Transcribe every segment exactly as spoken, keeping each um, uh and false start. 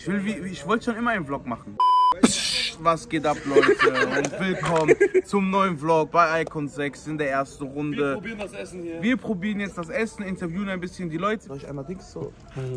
Ich, will, wie, ich wollte schon immer einen Vlog machen. Was geht ab, Leute? Und willkommen zum neuen Vlog bei Icon sechs in der ersten Runde. Wir probieren das Essen hier. Wir probieren jetzt das Essen, interviewen ein bisschen die Leute. Soll ich einmal Dings so?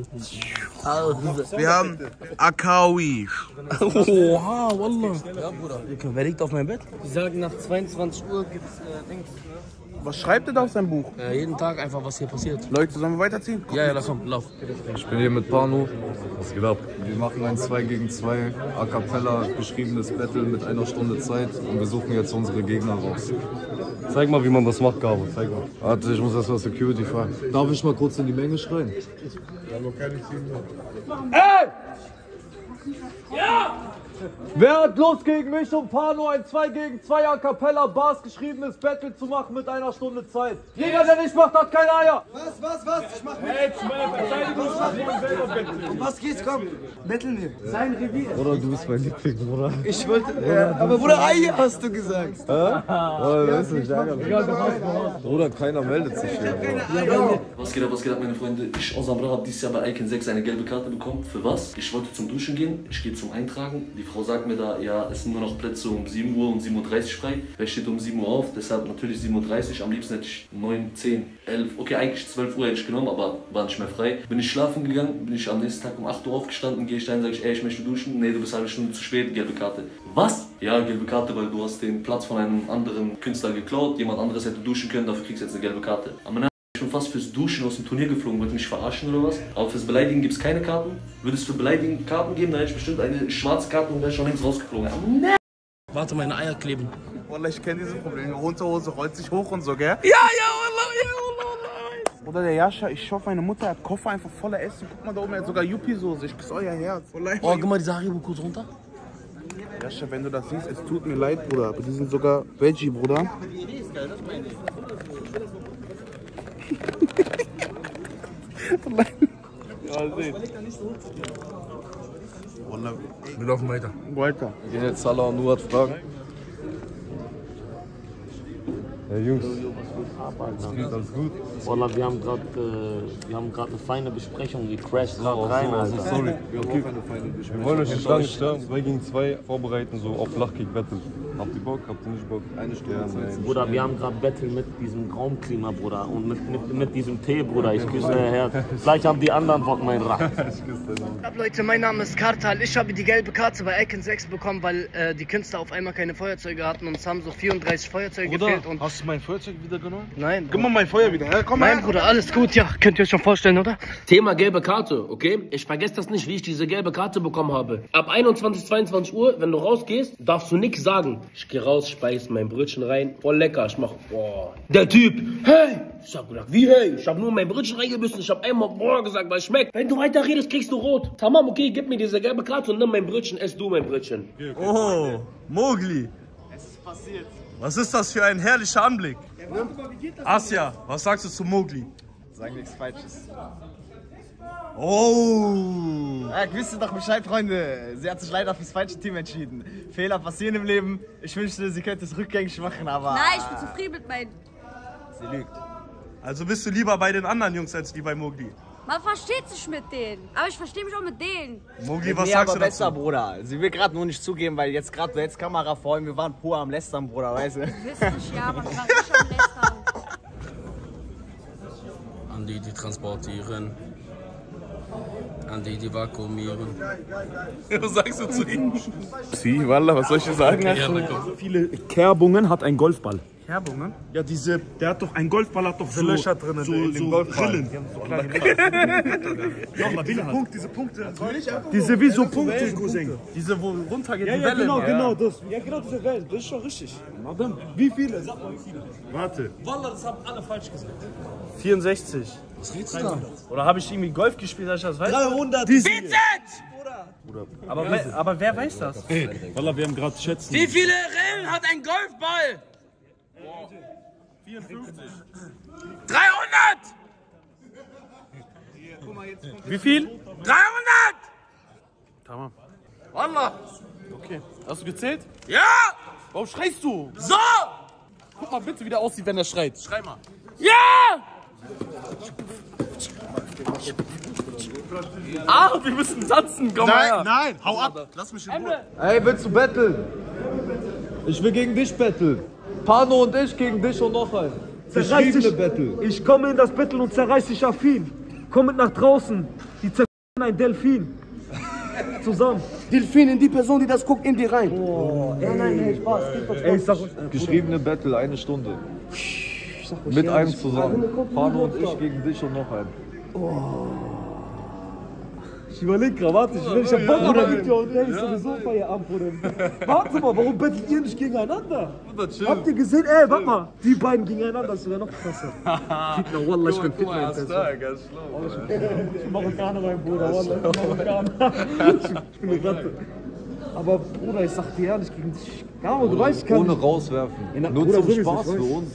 Wir haben Akawi. Oha, Wallah. Ja, Bruder. Wer liegt auf meinem Bett? Die sagen, nach zweiundzwanzig Uhr gibt's äh, Dings. Was schreibt er da auf seinem Buch? Ja, jeden Tag einfach, was hier passiert. Leute, sollen wir weiterziehen? Ja, ja, da komm, lauf. Ich bin hier mit Pano. Was geht ab? Wir machen ein zwei gegen zwei A Cappella, geschriebenes Battle mit einer Stunde Zeit und wir suchen jetzt unsere Gegner raus. Zeig mal, wie man das macht, Gabo. Zeig mal. Warte, ich muss erst mal Security fragen. Darf ich mal kurz in die Menge schreien? Ey! Ja! Wer hat Lust gegen mich und Pano ein zwei gegen zwei A Cappella Bars geschriebenes Battle zu machen mit einer Stunde Zeit? Jeder, der nicht macht, hat keine Eier! Was, was, was? Ich mach mit. Hey, Um was geht's? Komm, betteln wir. Sein Revier. Bruder, du bist mein Liebling, Bruder. Ich wollte, äh, aber Bruder, Eier hast du gesagt. Bruder, das ist nicht ärgerlich. Bruder, keiner meldet sich hier. Was geht ab, was geht ab, meine Freunde? Ich, Osama, habe dieses Jahr bei Icon sechs eine gelbe Karte bekommen. Für was? Ich wollte zum Duschen gehen, ich gehe zum Eintragen. Die Frau sagt mir da, ja, es sind nur noch Plätze um sieben Uhr und sieben Uhr dreißig frei. Wer steht um sieben Uhr auf? Deshalb natürlich sieben Uhr dreißig. Am liebsten hätte ich neun, zehn, elf, okay, eigentlich zwölf Uhr hätte ich genommen, aber war nicht mehr frei. Bin ich schlafen gegangen, bin ich am nächsten Tag um acht Uhr aufgestanden, gehe ich rein, sage ich, ey, ich möchte duschen. Nee, du bist eine halbe Stunde zu spät, gelbe Karte. Was? Ja, gelbe Karte, weil du hast den Platz von einem anderen Künstler geklaut. Jemand anderes hätte duschen können, dafür kriegst du jetzt eine gelbe Karte. Aber ich bin fast fürs Duschen aus dem Turnier geflogen, wollte mich verarschen oder was? Aber fürs Beleidigen gibt es keine Karten. Würde es für Beleidigen Karten geben, dann hätte ich bestimmt eine schwarze Karte und wäre schon längst rausgeflogen. Aber nee. Warte, meine Eier kleben. Wallah, ich kenne diese Probleme. Unterhose rollt sich hoch und so, gell? Ja, ja, Wallah, ja, Wallah. Oder der Jascha, ich hoffe, meine Mutter hat Koffer einfach voller Essen. Guck mal da oben, er hat sogar Yuppie-Soße. Ich küsse euer Herz. Oh, guck mal diese Haribo kurz runter. Jascha, wenn du das siehst, es tut mir leid, Bruder. Aber die sind sogar Veggie, Bruder. Ja, seht. Wir laufen weiter. Weiter. Wir gehen jetzt Salah und Nuhat fragen. Hey Jungs, Was geht alles gut? Wallah, wir haben gerade äh, wir haben gerade eine feine Besprechung, die crasht gerade Oh, rein, so, Alter. sorry. Okay. Wir wollen euch nicht lange stören. zwei gegen zwei vorbereiten, so auf Flachkick-Battle. Habt ihr Bock? Habt ihr nicht Bock? Eine Stunde Zeit. Bruder, wir haben gerade Battle mit diesem Raumklima, Bruder, und mit, mit, mit diesem Tee, Bruder. Ich küsse dein Herz. Vielleicht haben die anderen Bock, mein Rach. Leute, mein Name ist Kartal. Ich habe die gelbe Karte bei Icon sechs bekommen, weil äh, die Künstler auf einmal keine Feuerzeuge hatten und es haben so vierunddreißig Feuerzeuge Bruder, gefehlt. Und hast du mein Feuerzeug wieder genommen? nein, Gib mal mein Feuer wieder. Ja, komm nein, her. Bruder, alles gut, ja. Könnt ihr euch schon vorstellen, oder? Thema gelbe Karte, okay? Ich vergesse das nicht, wie ich diese gelbe Karte bekommen habe. Ab einundzwanzig, zweiundzwanzig Uhr, wenn du rausgehst, darfst du nichts sagen. Ich gehe raus, speise mein Brötchen rein, voll lecker. Ich mach, boah. Der Typ, hey! Ich hab gedacht, wie hey? Ich hab nur mein Brötchen reingebissen. Ich hab einmal boah gesagt, weil es schmeckt. Wenn du weiter redest, kriegst du rot. Tamam, okay, gib mir diese gelbe Karte und nimm mein Brötchen, ess du mein Brötchen. Oh, Mowgli. Es ist passiert. Was ist das für ein herrlicher Anblick? Asja, was sagst du zu Mowgli? Sag nichts Falsches. Oh! Ja, wisst ihr doch Bescheid, Freunde. Sie hat sich leider fürs falsche Team entschieden. Fehler passieren im Leben. Ich wünschte, sie könnte es rückgängig machen, aber... Nein, ich bin zufrieden mit meinen... Sie lügt. Also bist du lieber bei den anderen Jungs als wie bei Mowgli? Man versteht sich mit denen, aber ich verstehe mich auch mit denen. Mowgli, was nee, sagst aber du besser, dazu? Bruder. Sie will gerade nur nicht zugeben, weil jetzt gerade so jetzt Kamera vor ihm, wir waren pur am Lästern, Bruder, weißt du? Du wirst nicht, ja, man war nicht am Lästern. An die, die transportieren. An die, die vakuumieren. Was sagst du zu ihm? Sie, Wallah, was soll ich dir sagen? Ja, So viele Kerbungen hat ein Golfball. Kerbungen? Ja, diese, der hat doch, ein Golfball hat doch so, Löcher drin so, in dem so Golfball. Rillen. Ja, aber diese Punkte, diese Punkte. Diese wie so Punkte, Cousin. Diese, wo runtergeht, Ja, die ja, Wellen. genau, genau, das. Ja, genau, diese Wellen. Das ist schon richtig. Wie viele? Sag mal, wie viele. Warte. Wallah, das haben alle falsch gesagt. vierundsechzig. Was redest du da? Oder habe ich irgendwie Golf gespielt, dass ich das weiß? dreihundert. Vincent! Aber, wer, aber wer weiß das? Hey, Wallah, wir haben gerade schätzen. Wie viele Rillen hat ein Golfball? vierundfünfzig. dreihundert! Wie viel? dreihundert! Tamam. Wallah! Okay. Hast du gezählt? Ja! Warum schreist du? So! Guck mal bitte, wie der aussieht, wenn er schreit. Schrei mal. Ja! Ah, wir müssen tanzen, komm mal her. Nein, hau ab. Lass mich in Ruhe. Ey, willst du betteln? Ich will gegen dich betteln. Pano und ich gegen dich und noch ein. Zerreiß Beschriebene dich. Battle. Ich komme in das Battle und zerreiß dich Affin. Komm mit nach draußen. Die zerreißen ein Delfin. Zusammen. Delfin in die Person, die das guckt, in die rein. Oh, ey, nein, nein, Spaß. Ey, ich sag euch, geschriebene Battle, eine Stunde. Mit einem zusammen. Pano und ich gegen dich und noch einen. Oh. Ich überleg grad, warte, ich will, ich hab Bock, aber gibt ja auch der ist sowieso Feierabend, Bruder. Warte mal, warum bettelt ihr nicht gegeneinander? Habt ihr gesehen, ey, warte mal, die beiden gegeneinander, das wäre noch krasser. Fitna, Wallah, ich bin Fitna. Ich bin Marokkaner, mein Bruder, Wallah, ich bin Marokkaner. Ich bin eine Ratte. Aber Bruder, ich sag dir ehrlich, gegen dich, ja, du weißt, ich kann ohne rauswerfen. Ja, nur Bruder, zum sowieso, Spaß für uns.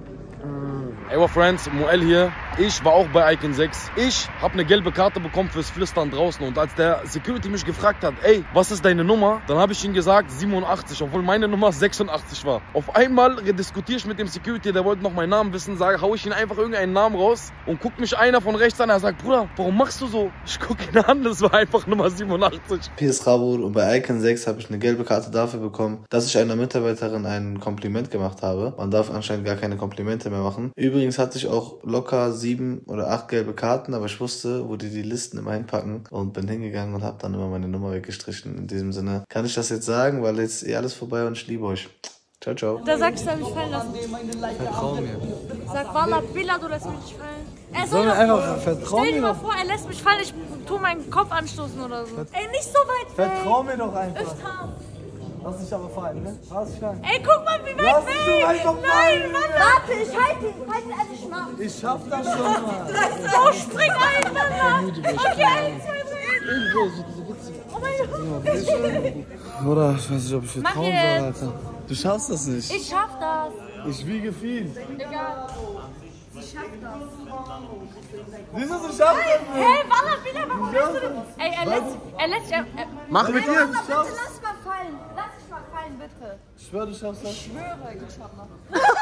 Ey, what friends, Moel hier. Ich war auch bei Icon sechs. Ich habe eine gelbe Karte bekommen fürs Flüstern draußen. Und als der Security mich gefragt hat, ey, was ist deine Nummer? Dann habe ich ihm gesagt siebenundachtzig, obwohl meine Nummer sechsundachtzig war. Auf einmal diskutiere ich mit dem Security, der wollte noch meinen Namen wissen. Sage, hau ich ihn einfach irgendeinen Namen raus und guckt mich einer von rechts an. Er sagt, Bruder, warum machst du so? Ich gucke ihn an, das war einfach Nummer siebenundachtzig. Hier ist Rabur und bei Icon sechs habe ich eine gelbe Karte dafür bekommen, dass ich einer Mitarbeiterin ein Kompliment gemacht habe. Man darf anscheinend gar keine Komplimente mehr machen. Übrigens hatte ich auch locker sieben oder acht gelbe Karten, aber ich wusste, wo die die Listen immer hinpacken und bin hingegangen und habe dann immer meine Nummer weggestrichen. In diesem Sinne kann ich das jetzt sagen, weil jetzt eh alles vorbei und ich liebe euch. Ciao, ciao. Da sag ich, soll mich fallen lassen. Vertrau mir. Sag, Wallah, Billah, du lässt mich nicht fallen. Er soll doch, einfach vertrauen. Stell dir mal vor, er lässt mich fallen, ich tu meinen Kopf anstoßen oder so. Ey, nicht so weit weg. Vertrau mir doch einfach. Öfter. Lass dich aber fallen, ne? Lass dich fallen. Ey, guck mal, wie weit Lass weg. dich einfach Nein, fallen. Mann. Warte, ich halte ihn. Halte ihn ehrlich mal. Ich schaff das schon mal. Oh, spring ein, Wallah. Okay, eins, zwei, drei. Oh mein Gott. Bruder, ich weiß nicht, ob ich Mach vertrauen jetzt. soll, Alter. Du schaffst das nicht. Ich schaff das. Ich wiege viel. Egal. Ich schaff das. Wieso du schaffst das nicht? Hey, Wallah, Billah, warum willst du denn? Ey, er lässt, er lässt, er, er, Mach mit Ey, dir. Wallah, bitte lass mal fallen. Lass dich mal fallen, bitte. Ich schwöre, du schaffst das. Ich schwöre, ich schaff das.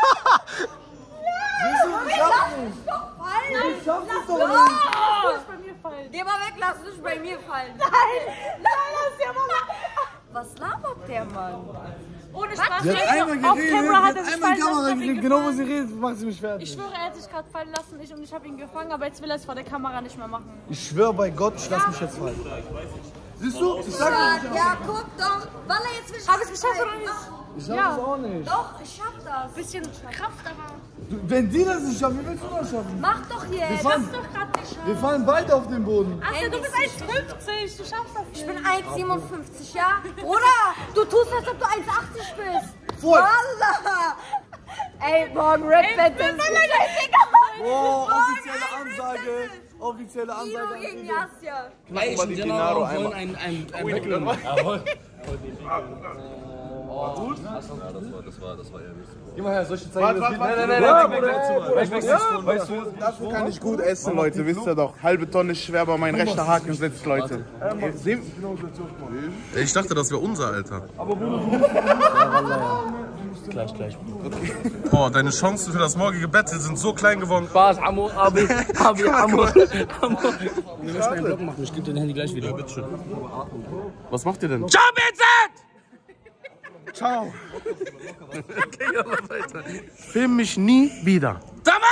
Wieso du Ey, schaffst lass mich doch fallen. Ich schaff das Lass doch mich- nicht. Lass dich bei mir fallen. Geh mal weg, lass dich bei mir fallen. Nein, nein, lass ja mal. Was labert der Mann? Ohne Spaß. Sie hat einmal Auf geredet, Kamera hat sie er sich hat einmal fallen in Kamera lassen. Ich hab ihn geredet. Genau, wo gefangen. sie redet, macht sie mich fertig. Ich schwöre, er hat sich gerade fallen lassen ich, und ich habe ihn gefangen, aber jetzt will er es vor der Kamera nicht mehr machen. Ich schwöre bei Gott, ich lass mich jetzt fallen. Siehst du? Ich sag dir. Ja, guck doch. Wallah, jetzt will ich. Hab ich es geschafft oder nicht? Ich schaff das auch nicht. Doch, ich schaff das. Bisschen Kraft, aber. Du, wenn die das nicht schaffen, wie willst du das schaffen? Mach doch Wir jetzt. fallen- Schaffst doch gerade nicht. Wir fallen beide auf den Boden. Ach, du bist eins fünfzig, du schaffst das nicht. Ich bin eins siebenundfünfzig, ja? Bruder, du tust, als ob du eins achtzig bist. Voll. Wallah. Ey, morgen Rap Battle. Oh, offizielle Ansage. Offizielle Ansage. Ido gegen Jasja. Ey, ich die Dinaro einmal. Ein, ein, ein Ui, Weglern. Jawohl. War gut? Ja, das war, das war, das war eher nicht so. Geh mal her, soll ich dir zeigen, Warte, wie das warte, geht? warte. Nein, nein, Ja, nein, Bruder, nein, Bruder, Weißt du, Bruder, weißt du, Dafür kann ich gut essen, Leute, wisst ihr doch. Halbe Tonne ist schwer, aber mein rechter Haken sitzt, Leute. Sehen- Ich dachte, das wäre unser Alter. Gleich, gleich. Oh, deine Chancen für das morgige Battle sind so klein geworden. Spaß, Amo, Abi, Abi, Amo, Amo. Wir müssen einen Vlog machen, ich gebe dir dein Handy gleich wieder. Bitteschön. Was macht ihr denn? Ciao, Vincent! Ciao. Okay, aber weiter. Film mich nie wieder. Tamam!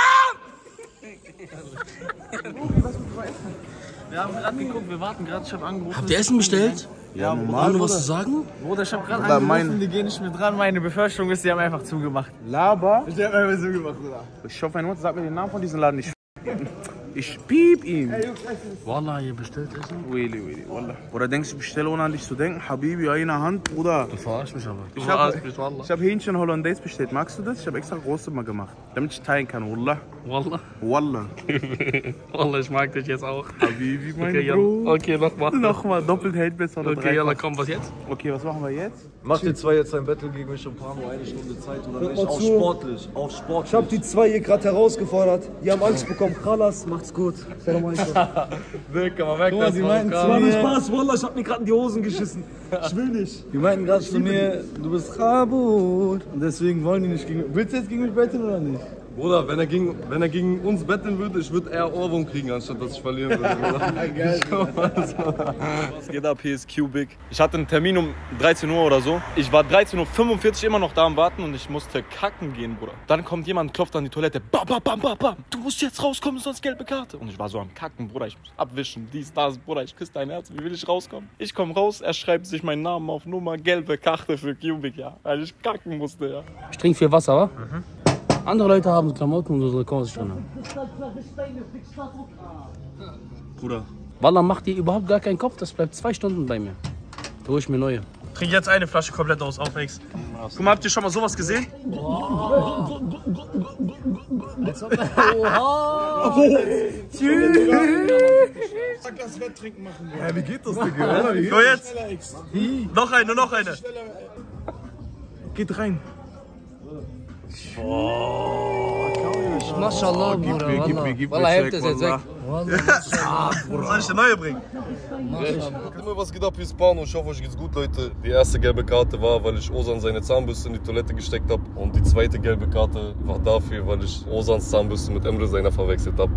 Wir haben gerade geguckt, wir warten gerade, ich habe angerufen. Habt ihr Essen bestellt? Ja, Haben wir was zu sagen? Bruder, ich habe gerade Bruder, angerufen, mein- die gehen nicht mehr dran. Meine Befürchtung ist, die haben einfach zugemacht. Laber. Ich habe einfach zugemacht, Bruder. Ich hoffe, meine Mutter sagt mir den Namen von diesem Laden nicht. Ich piep ihn. Wallah, ihr bestellt Essen? Wili, wili, wallah. Oder denkst du, ich bestelle ohne an dich zu denken? Habibi, eine Hand, Bruder. Du verarsch mich aber. Du Ich habe verarsch mich, Wallah. hab Hähnchen Hollandaise bestellt. Magst du das? Ich habe extra große mal gemacht, damit ich teilen kann. Wallah. Wallah. Wallah. Wallah, ich mag dich jetzt auch. Habibi, mein Okay, Bro. yalla. Okay, nochmal. Nochmal, doppelt hält besser. oder Okay, yalla, dreifach. komm, was jetzt? Okay, was machen wir jetzt? Macht ihr zwei jetzt ein Battle gegen mich und Pano eine Stunde Zeit oder Hört nicht? mal Auf zu. sportlich, auf sportlich. Ich hab die zwei hier gerade herausgefordert. Die haben Angst bekommen. Khalas, macht's gut. Salam alaikum. Dick, aber weg, Guck mal, das sie war meinten krass. zu mir... Spaß, Wallah, ich hab mir gerade in die Hosen geschissen. Ich will nicht. Die meinten gerade zu mir, du bist Rabur. Und deswegen wollen die nicht gegen mich. Willst du jetzt gegen mich betteln oder nicht? Bruder, wenn er, gegen, wenn er gegen uns betteln würde, ich würde eher Ohrwurm kriegen, anstatt dass ich verlieren würde. Geil. Was geht ab? Hier ist Cubic. Ich hatte einen Termin um dreizehn Uhr oder so. Ich war dreizehn Uhr fünfundvierzig immer noch da am Warten und ich musste kacken gehen, Bruder. Dann kommt jemand, klopft an die Toilette. Bam, bam, bam, bam, bam. Du musst jetzt rauskommen, sonst gelbe Karte. Und ich war so am Kacken, Bruder. Ich muss abwischen, dies, das, Bruder. Ich küsse dein Herz. Wie will ich rauskommen? Ich komme raus, er schreibt sich meinen Namen auf Nummer, gelbe Karte für Cubic, ja. Weil ich kacken musste, ja. Ich trinke viel Wasser, wa? Mhm. Andere Leute haben Klamotten und unsere Kurs drin. Bruder. Wallah, macht dir überhaupt gar keinen Kopf, das bleibt zwei Stunden bei mir. Da hole ich mir neue. Trink jetzt eine Flasche komplett aus, auf Ex. Guck mal, habt ihr schon mal sowas gesehen? Oha! Sag, lass Wetttrinken machen. Ja, wie geht das, Digga? So jetzt. Noch eine, noch eine. Geht rein. Mashallah, Bruder. Gib mir, gib mir, gib mir. Wallah, hebt es jetzt weg. Soll ich eine neue bringen? Immer was geht ab, hier ist Pano. Ich hoffe, euch geht's gut, Leute. Die erste gelbe Karte war, weil ich Ozan seine Zahnbürste in die Toilette gesteckt habe. Und die zweite gelbe Karte war dafür, weil ich Ozans Zahnbürste mit Emre seiner verwechselt habe.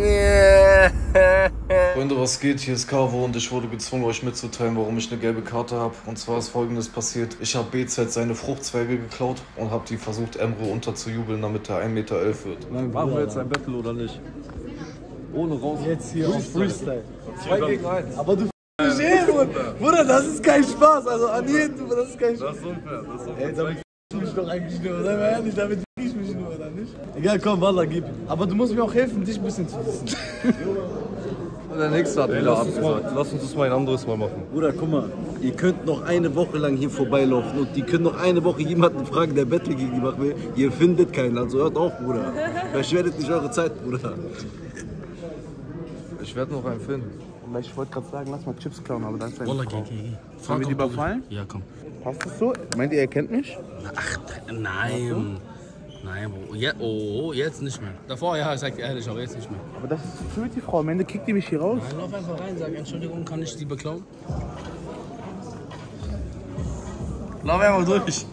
Freunde, was geht? Hier ist Cavo und ich wurde gezwungen, euch mitzuteilen, warum ich eine gelbe Karte habe. Und zwar ist Folgendes passiert. Ich habe B Z seine Fruchtzweige geklaut und habe die versucht, Emre unterzujubeln, damit er ein Meter elf wird. Machen wir jetzt ein Battle oder nicht? Ohne raus. Jetzt hier auf Freestyle. Zwei gegen eins. Aber du f***st mich eh, Bruder, das ist kein Spaß. Also an jeden, das ist kein Spaß. Das ist unfair, das ist unfair. Ey, damit f*** ich mich doch eigentlich nur, oder? Ehrlich, damit f*** ich mich nur, oder nicht? Egal, komm, Wallah, gib. Aber du musst mir auch helfen, dich ein bisschen zu wissen. Der nächste hat wieder abgesagt. Lass uns das mal ein anderes Mal machen. Bruder, guck mal, ihr könnt noch eine Woche lang hier vorbeilaufen und die können noch eine Woche jemanden fragen, der Battle gegen die machen will. Ihr findet keinen, also hört auf, Bruder. Verschwendet nicht eure Zeit, Bruder. Ich werde noch einen finden. Ich wollte gerade sagen, lass mal Chips klauen, aber dann ist Wallah, geh, geh, geh. Sollen wir die überfallen? Ja, komm. Passt das so? Meint ihr, er kennt mich? Ach, nein. Nein, Bro. Je oh, jetzt nicht mehr. Davor, ja, ich sag dir ehrlich, aber jetzt nicht mehr. Aber das ist Security-Frau. Am Ende kickt die mich hier raus. Nein, lauf einfach rein, sag Entschuldigung, kann ich die beklauen? Lauf einfach durch.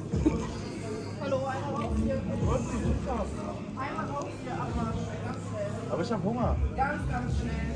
Aber ich hab Hunger. Ganz, ganz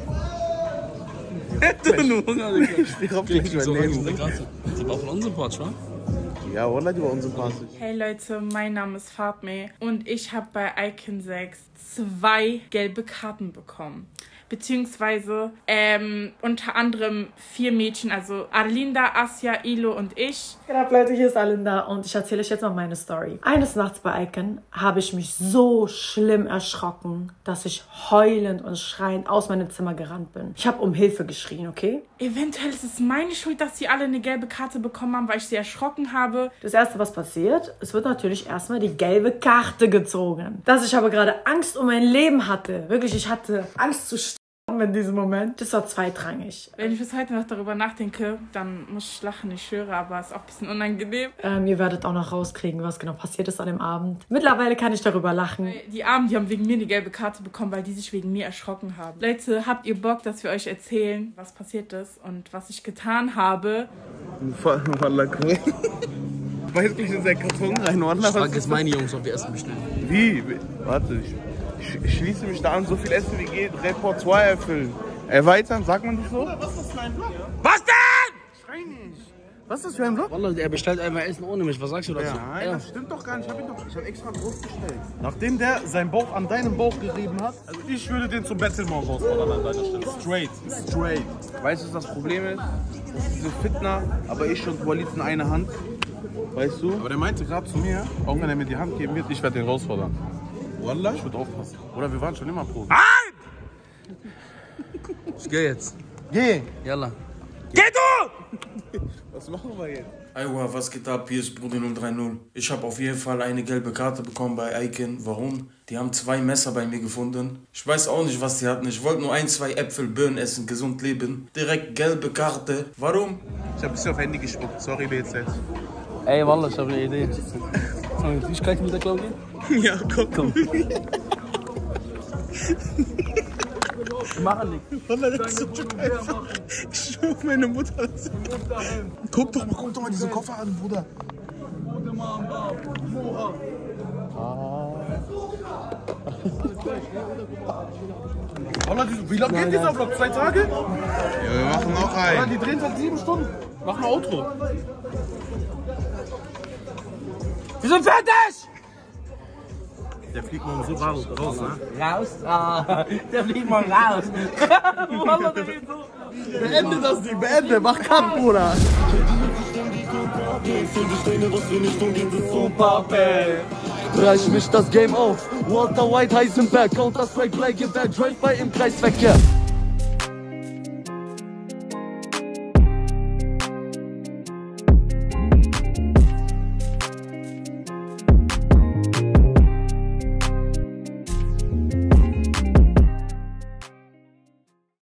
schnell. Hätte nur Hunger, Digga. Ich hab nicht mehr nehmen. Die war von unsympathisch, wa? Ja, oder? Die war unsympathisch. Hey Leute, mein Name ist Fatme und ich habe bei Icon sechs zwei gelbe Karten bekommen. Beziehungsweise ähm, unter anderem vier Mädchen, also Arlinda, Asya, Ilo und ich. Genau, Leute, hier ist Arlinda und ich erzähle euch jetzt noch meine Story. Eines Nachts bei Icon habe ich mich so schlimm erschrocken, dass ich heulend und schreiend aus meinem Zimmer gerannt bin. Ich habe um Hilfe geschrien, okay? Eventuell ist es meine Schuld, dass sie alle eine gelbe Karte bekommen haben, weil ich sie erschrocken habe. Das Erste, was passiert, es wird natürlich erstmal die gelbe Karte gezogen. Dass ich aber gerade Angst um mein Leben hatte. Wirklich, ich hatte Angst zu sterben in diesem Moment. Das war zweitrangig. Wenn ich bis heute noch darüber nachdenke, dann muss ich lachen, ich schwöre, aber es ist auch ein bisschen unangenehm. Ähm, ihr werdet auch noch rauskriegen, was genau passiert ist an dem Abend. Mittlerweile kann ich darüber lachen. Die Armen, die haben wegen mir die gelbe Karte bekommen, weil die sich wegen mir erschrocken haben. Leute, habt ihr Bock, dass wir euch erzählen, was passiert ist und was ich getan habe? Wallah, cool. Weiß nicht, in seinen Karton rein, Wallah. Ich frage jetzt meine Jungs, ob wir Essen bestellen. Wie? Warte, ich... Ich schließe mich da an, so viel Essen wie geht, Repertoire erfüllen. Erweitern, sagt man nicht so? Was ist das für ein Vlog? Was denn? Schrei nicht. Was ist das für ein Vlog? Wallah, er bestellt einmal Essen ohne mich, was sagst du dazu? Ja, nein, ja. Das stimmt doch gar nicht, ich hab ihn doch, ich hab extra groß bestellt. Nachdem der seinen Bauch an deinem Bauch gerieben hat, also ich würde den zum Battle morgen rausfordern an deiner Stelle. Straight. Straight. Weißt du, was das Problem ist? Das ist diese Fitner, aber ich und Walid in eine Hand. Weißt du? Aber der meinte gerade zu mir, auch wenn er mir die Hand geben wird, ich werde den rausfordern. Wallah? Ich würde aufpassen. Oder wir waren schon immer Profi. Nein! Ich geh jetzt. Geh! Yalla. Geh du! Was machen wir jetzt? Aywa, was geht ab? Hier ist Brudi null drei null. Ich habe auf jeden Fall eine gelbe Karte bekommen bei Icon. Warum? Die haben zwei Messer bei mir gefunden. Ich weiß auch nicht, was die hatten. Ich wollte nur ein, zwei Äpfel, Birnen essen, gesund leben. Direkt gelbe Karte. Warum? Ich habe ein bisschen auf Handy gespuckt. Sorry, B Z. Ey, Wallah, ich habe eine Idee. Ich kann mit der Klau gehen? Ja, komm. komm. Wir machen nichts. Wallah, das ist so einfach. Ich schwöre, meine Mutter. Guck doch mal, guck doch mal diesen Koffer an, Bruder. Wie lange geht dieser Vlog? Zwei Tage? Ja, wir machen noch einen. Die drehen seit sieben Stunden. Mach mal Outro. Wir sind fertig! Der fliegt morgen so raus, raus, ne? Raus? Ah, der fliegt morgen raus. Beende das Ding, beende, mach Cut, Bruder. Reich mich das Game auf. Walter White, Heisenberg, Counter-Strike, Black, Drive-By im Kreisverkehr.